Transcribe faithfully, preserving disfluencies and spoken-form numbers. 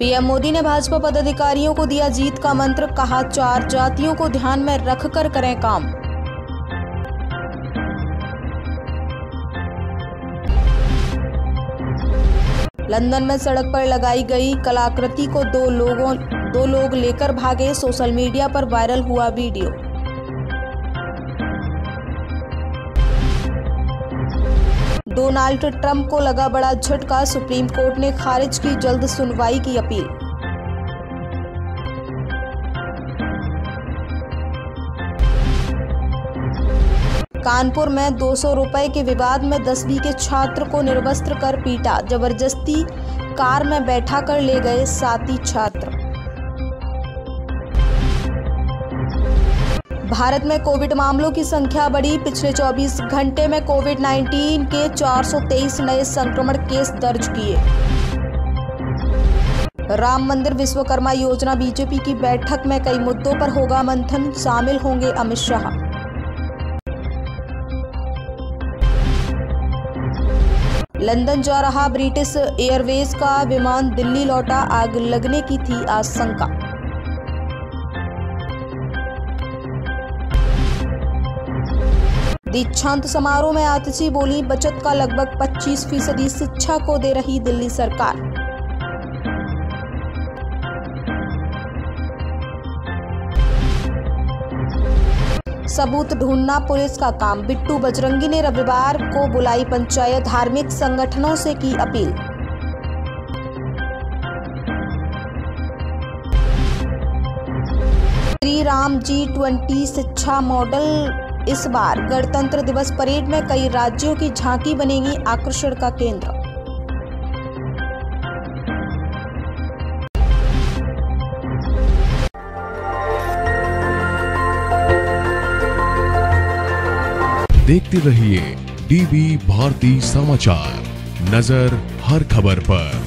PM Modi ने भाजपा पदाधिकारियों को दिया जीत का मंत्र, कहा चार जातियों को ध्यान में रखकर करें काम। लंदन में सड़क पर लगाई गई कलाकृति को दो लोगों दो लोग लेकर भागे, सोशल मीडिया पर वायरल हुआ वीडियो। डोनाल्ड ट्रंप को लगा बड़ा झटका, सुप्रीम कोर्ट ने खारिज की जल्द सुनवाई की अपील। कानपुर में दो सौ रुपए के विवाद में दसवीं के छात्र को निर्वस्त्र कर पीटा, जबरदस्ती कार में बैठा कर ले गए साथी छात्र। भारत में कोविड मामलों की संख्या बढ़ी, पिछले चौबीस घंटे में कोविड उन्नीस के चार सौ तेईस नए संक्रमण केस दर्ज किए। राम मंदिर विश्वकर्मा योजना बीजेपी की बैठक में कई मुद्दों पर होगा मंथन, शामिल होंगे अमित शाह। लंदन जा रहा ब्रिटिश एयरवेज का विमान दिल्ली लौटा, आग लगने की थी आशंका। दीक्षांत समारोह में आतिशी बोली, बचत का लगभग पच्चीस फीसदी शिक्षा को दे रही दिल्ली सरकार। सबूत ढूंढना पुलिस का काम, बिट्टू बजरंगी ने रविवार को बुलाई पंचायत, धार्मिक संगठनों से की अपील। श्री राम जी ट्वेंटी शिक्षा मॉडल, इस बार गणतंत्र दिवस परेड में कई राज्यों की झांकी बनेगी आकर्षण का केंद्र। देखते रहिए डीबी भारती समाचार, नजर हर खबर पर।